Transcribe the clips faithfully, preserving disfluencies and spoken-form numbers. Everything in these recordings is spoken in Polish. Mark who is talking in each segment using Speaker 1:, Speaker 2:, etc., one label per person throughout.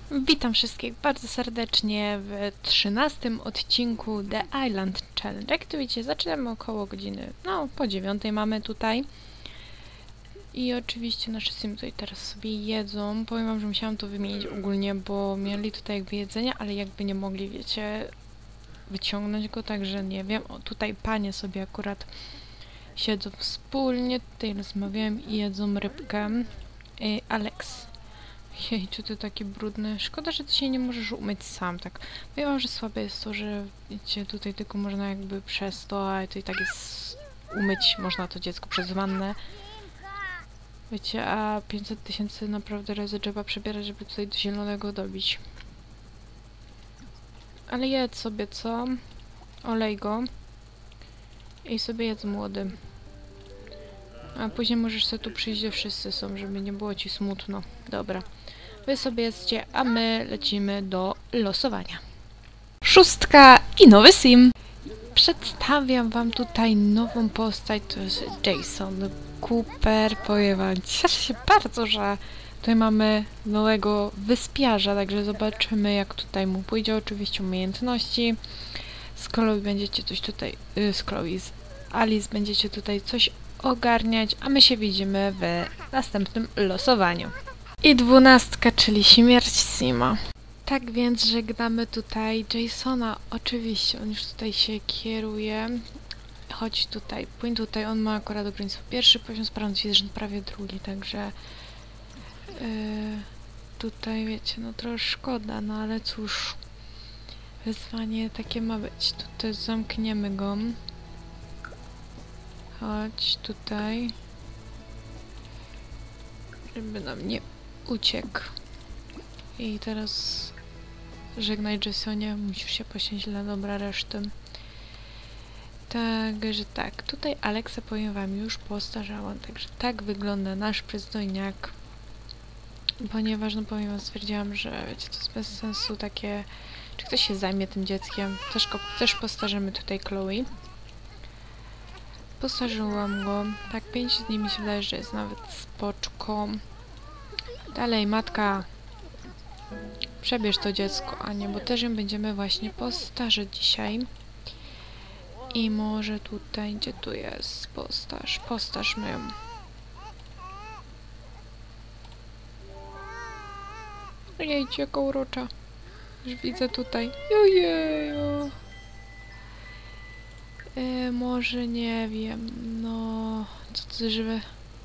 Speaker 1: Witam wszystkich bardzo serdecznie w trzynastym odcinku The Island Challenge. Jak tu widzicie, zaczynamy około godziny, no po dziewiątej mamy tutaj. I oczywiście nasze simy tutaj teraz sobie jedzą. Powiem wam, że musiałam to wymienić ogólnie, bo mieli tutaj jakby jedzenie, ale jakby nie mogli, wiecie, wyciągnąć go, także nie wiem. O, tutaj panie sobie akurat siedzą wspólnie, tutaj rozmawiają i jedzą rybkę. Yy, Alex. Jejciu, ty taki brudny. Szkoda, że ty się nie możesz umyć sam, tak. Powiem wam, że słabe jest to, że wiecie, tutaj tylko można jakby przez to, a to i tak jest umyć można to dziecko przez wannę. Wiecie, a pięćset tysięcy naprawdę razy trzeba przebierać, żeby tutaj do zielonego dobić. Ale jedz sobie, co? Olej go. I sobie jedz, młody. A później możesz sobie tu przyjść, gdzie wszyscy są, żeby nie było ci smutno. Dobra. Wy sobie jedzcie, a my lecimy do losowania. Szóstka i nowy sim. Przedstawiam wam tutaj nową postać, to jest Jason Cooper. Powiem wam, cieszę się bardzo, że tutaj mamy nowego wyspiarza, także zobaczymy, jak tutaj mu pójdzie. Oczywiście umiejętności. Z Chloe będziecie coś tutaj, yy, z Chloe, z Alice będziecie tutaj coś ogarniać, a my się widzimy w następnym losowaniu. I dwunastka, czyli śmierć Sima. Tak więc żegnamy tutaj Jasona. Oczywiście, on już tutaj się kieruje. Chodź tutaj, płyń tutaj. On ma akurat ograniczony pierwszy poziom, sprawdź, że prawie drugi, także yy, tutaj wiecie, no trochę szkoda, no ale cóż, wyzwanie takie ma być. Tutaj zamkniemy go. Chodź tutaj, żeby nam nie uciekł. I teraz żegnaj, Jasonie, musisz się poświęcić dla dobra reszty. Także tak, tutaj Alexa, powiem wam, już postarzałam, także tak wygląda nasz przystojniak. Ponieważ, no powiem wam, stwierdziłam, że wiecie, to jest bez sensu takie, czy ktoś się zajmie tym dzieckiem. Też, go, też postarzymy tutaj Chloe. Postarzyłam go, tak pięć dni mi się wydaje, że jest nawet spoczko. Dalej, matka, przebierz to dziecko, a nie, bo też ją będziemy właśnie postarzeć dzisiaj. I może tutaj, gdzie tu jest postarz, postarzmy ją. Jejcie, jaka urocza. Już widzę tutaj. Ojeju. E, może nie wiem, no... Co to żywe?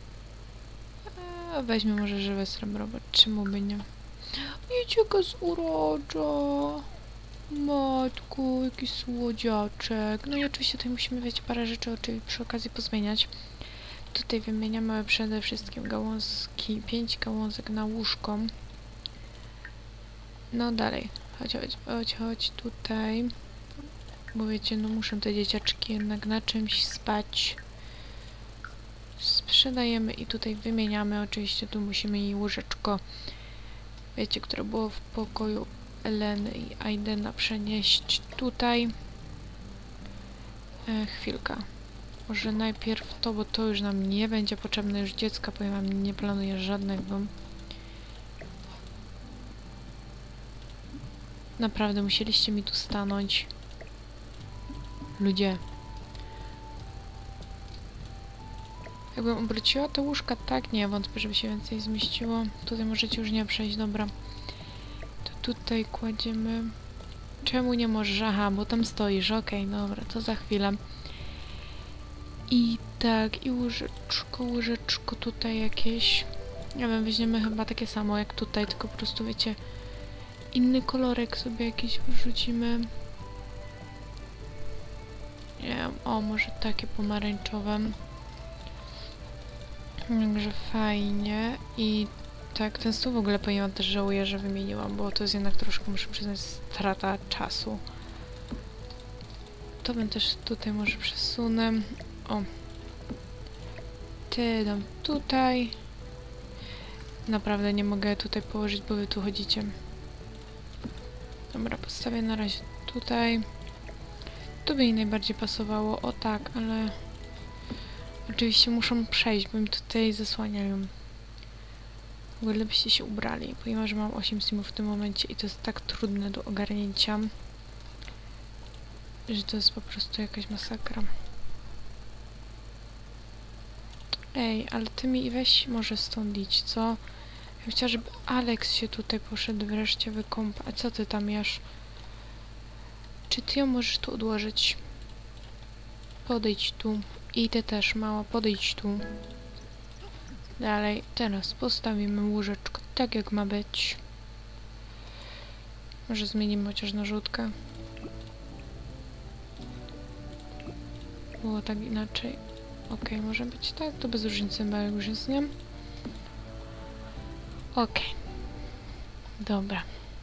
Speaker 1: E, weźmy może żywe srebro, bo czemu by nie? Jejcie, jaka z urocza. Matku, jaki słodziaczek. No i oczywiście tutaj musimy, wiecie, parę rzeczy oczywiście przy okazji pozmieniać. Tutaj wymieniamy przede wszystkim gałązki, pięć gałązek na łóżko. No dalej, chodź, chodź, chodź, chodź tutaj. Bo wiecie, no muszą te dzieciaczki jednak na czymś spać. Sprzedajemy i tutaj wymieniamy. Oczywiście tu musimy jej łóżeczko, wiecie, które było w pokoju Eleny i Aidena, przenieść tutaj. E, chwilka. Może najpierw to, bo to już nam nie będzie potrzebne. Już dziecka, powiem wam, nie planuję żadnego. Naprawdę musieliście mi tu stanąć. Ludzie. Jakbym obróciła te łóżka, tak, nie wątpię, żeby się więcej zmieściło. Tutaj możecie już nie przejść, dobra. To tutaj kładziemy. Czemu nie możesz? Aha, bo tam stoisz, okej, okay, dobra, to za chwilę. I tak, i łyżeczko, łyżeczko tutaj jakieś. Nie wiem, weźmiemy chyba takie samo jak tutaj, tylko po prostu, wiecie, inny kolorek sobie jakiś wrzucimy. Nie wiem, o, może takie pomarańczowe. Także fajnie. I tak, ten stół w ogóle powiem, też żałuję, że wymieniłam, bo to jest jednak troszkę, muszę przyznać, strata czasu. To bym też tutaj może przesunę. O. Ty dam tutaj. Naprawdę nie mogę tutaj położyć, bo wy tu chodzicie. Dobra, postawię na razie tutaj. Tu by jej najbardziej pasowało, o tak, ale oczywiście muszą przejść, bo im tutaj zasłaniają. W ogóle byście się ubrali, ponieważ mam osiem simów w tym momencie i to jest tak trudne do ogarnięcia, że to jest po prostu jakaś masakra. Ej, ale ty mi weź może stąd idź, co? Ja chciała, żeby Alex się tutaj poszedł wreszcie wykąpać. A co ty tam jesz? Czy ty ją możesz tu odłożyć? Podejdź tu. I ty też, mała, podejdź tu. Dalej, teraz postawimy łóżeczko tak, jak ma być. Może zmienimy chociaż na żółtkę. Było tak inaczej. Ok, może być tak, to bez różnicy, bo już jest, nie? Ok. Dobra.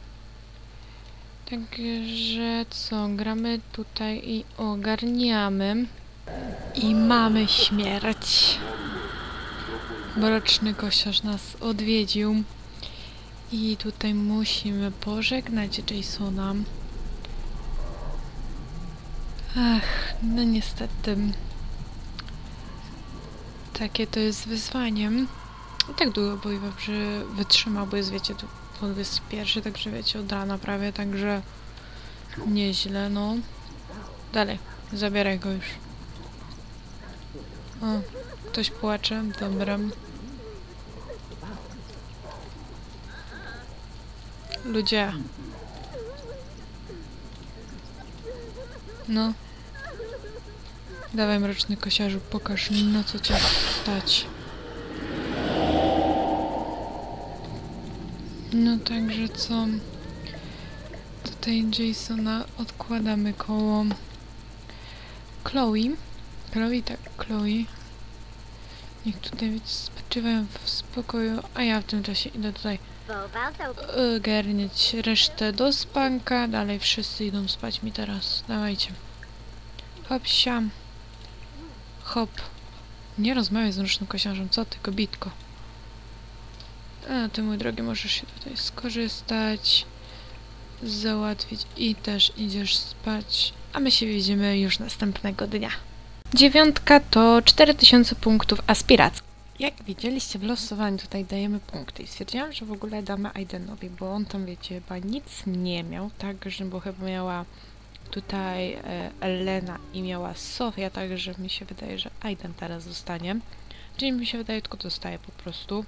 Speaker 1: Także co, gramy tutaj i ogarniamy. I mamy śmierć. Mroczny kosiarz nas odwiedził. I tutaj musimy pożegnać Jasona. Ach, no niestety. Takie to jest wyzwaniem. I tak długo powiem, że wytrzymał, bo jest, wiecie, tu po dwudziestej pierwszej, także wiecie, od rana prawie, także nieźle, no. Dalej, zabieraj go już. O, ktoś płacze, dobra. Ludzie. No. Dawaj, mroczny kosiarzu, pokaż, na co cię stać. No także co? Tutaj Jasona odkładamy koło Chloe. Chloe, tak, Chloe. Niech tutaj spoczywają w spokoju, a ja w tym czasie idę tutaj ogarniać resztę do spanka. Dalej wszyscy idą spać mi teraz. Dawajcie. Hop, siam. Hop. Nie rozmawiaj z mrocznym kosiarzem, co ty, kobitko? A ty, mój drogi, możesz się tutaj skorzystać, załatwić i też idziesz spać, a my się widzimy już następnego dnia. Dziewiątka to cztery tysiące punktów aspiracji. Jak widzieliście w losowaniu, tutaj dajemy punkty i stwierdziłam, że w ogóle damy Aidenowi, bo on tam, wiecie, chyba nic nie miał, także, bo chyba miała tutaj e, Elena i miała Sofia, także mi się wydaje, że Aiden teraz zostanie. Czyli mi się wydaje, tylko dostaje po prostu.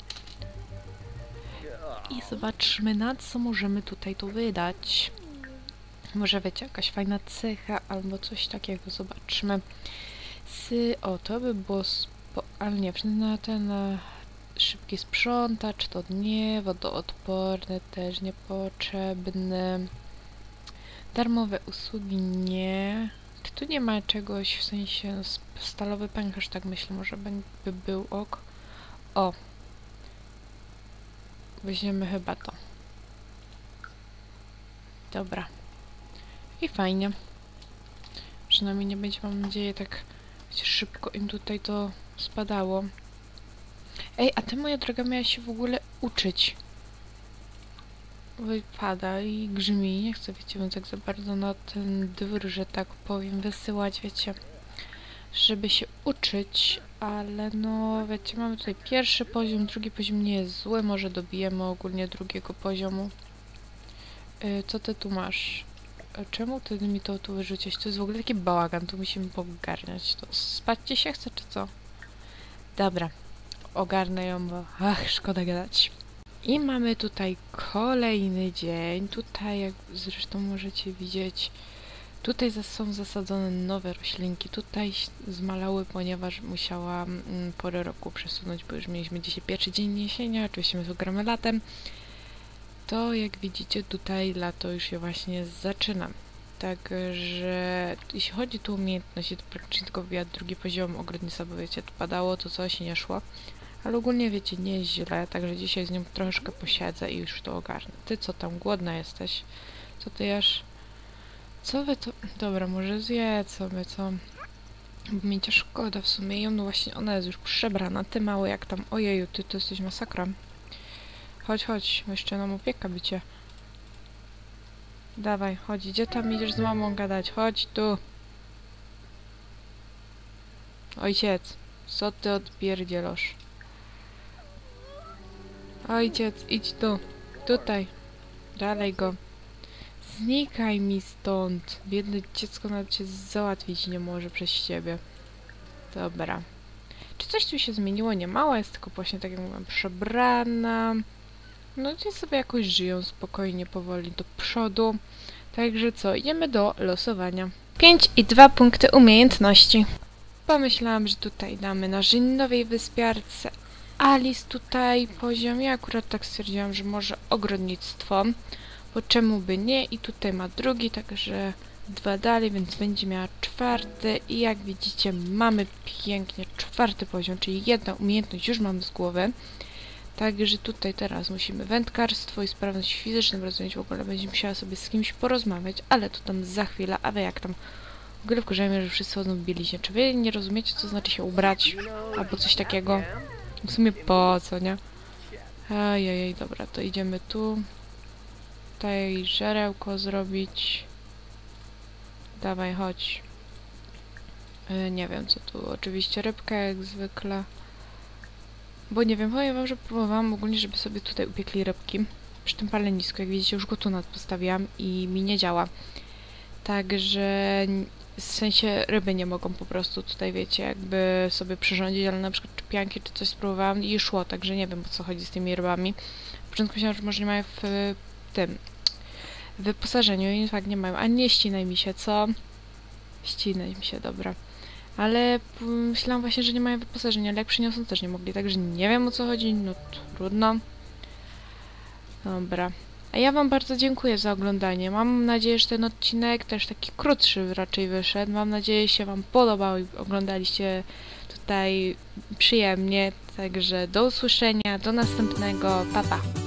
Speaker 1: I zobaczmy, na co możemy tutaj to wydać. Może wiecie, jakaś fajna cecha albo coś takiego, zobaczmy. Sy, o, to by było spo... ale nie, na ten na szybki sprzątacz to nie, wodoodporny też niepotrzebny. Darmowe usługi nie. Czy tu nie ma czegoś, w sensie stalowy pęcherz, tak myślę, może by był ok. O. Weźmiemy chyba to. Dobra. I fajnie. Przynajmniej nie będzie, mam nadzieję, tak szybko im tutaj to spadało. Ej, a ty, moja droga, miałaś się w ogóle uczyć. Wypada i grzmi. Nie chcę, wiecie, więc tak za bardzo na ten dwór, że tak powiem, wysyłać, wiecie, żeby się uczyć, ale no, wiecie, mamy tutaj pierwszy poziom, drugi poziom nie jest zły, może dobijemy ogólnie drugiego poziomu. Yy, co ty tu masz? Czemu ty mi to tu wyrzuciłeś? To jest w ogóle taki bałagan, tu musimy pogarniać. To spać ci się chce, czy co? Dobra, ogarnę ją, bo ach, szkoda gadać. I mamy tutaj kolejny dzień. Tutaj, jak zresztą możecie widzieć, tutaj są zasadzone nowe roślinki. Tutaj zmalały, ponieważ musiałam mm, porę roku przesunąć, bo już mieliśmy dzisiaj pierwszy dzień jesienia, oczywiście my tu gramy latem. To jak widzicie, tutaj lato już się właśnie zaczyna. Także jeśli chodzi tu o umiejętności, to praktycznie tylko wbijać drugi poziom ogrodnictwa, bo wiecie, tu padało, to coś nie szło. Ale ogólnie wiecie, nie jest źle, także dzisiaj z nią troszkę posiedzę i już to ogarnę. Ty co tam, głodna jesteś? Co ty jesz? Co wy to... Dobra, może zjedz sobie, co? Bo mi cię szkoda w sumie ją, no właśnie ona jest już przebrana. Ty mały jak tam, ojeju, ty to jesteś masakra. Chodź, chodź, jeszcze nam opieka bicie. Dawaj, chodź, gdzie tam idziesz z mamą gadać? Chodź tu. Ojciec, co ty odpierdzielosz? Ojciec, idź tu. Tutaj. Dalej go. Znikaj mi stąd. Biedne dziecko nawet się załatwić nie może przez ciebie. Dobra. Czy coś tu się zmieniło? Nie mało, jest tylko właśnie, tak jak mówiłam, przebrana. No gdzieś sobie jakoś żyją spokojnie, powoli do przodu. Także co, idziemy do losowania. pięć i dwa punkty umiejętności. Pomyślałam, że tutaj damy na nowej wyspiarce Alice tutaj poziom. Ja akurat tak stwierdziłam, że może ogrodnictwo. Bo czemu by nie? I tutaj ma drugi, także dwa dalej, więc będzie miała czwarty. I jak widzicie, mamy pięknie czwarty poziom, czyli jedna umiejętność już mamy z głowy. Także tutaj teraz musimy wędkarstwo i sprawność fizyczną rozwiązać. W ogóle będzie musiała sobie z kimś porozmawiać, ale to tam za chwilę. A wy jak tam? W ogóle wkurzajmy, że wszyscy chodzą w bieliźnie. Czy wy nie rozumiecie, co znaczy się ubrać? Albo coś takiego? W sumie po co, nie? Ajajaj, dobra, to idziemy tu. Tutaj żerełko zrobić. Dawaj, chodź. Yy, nie wiem, co tu. Oczywiście rybka, jak zwykle. Bo nie wiem, powiem wam, że próbowałam ogólnie, żeby sobie tutaj upiekli rybki. Przy tym palenisku, jak widzicie, już go tu nad postawiłam i mi nie działa. Także w sensie ryby nie mogą po prostu tutaj, wiecie, jakby sobie przyrządzić, ale na przykład czepianki czy coś spróbowałam i szło, także nie wiem, o co chodzi z tymi rybami. W początku myślałam, że może nie mają w tym w wyposażeniu i fakt nie mają. A nie ścinaj mi się, co? Ścinaj mi się, dobra. Ale myślałam właśnie, że nie mają wyposażenia, ale jak przyniosą też nie mogli, także nie wiem, o co chodzi, no trudno. Dobra. A ja wam bardzo dziękuję za oglądanie. Mam nadzieję, że ten odcinek też taki krótszy raczej wyszedł. Mam nadzieję, że się wam podobał i oglądaliście tutaj przyjemnie. Także do usłyszenia, do następnego. Pa, pa.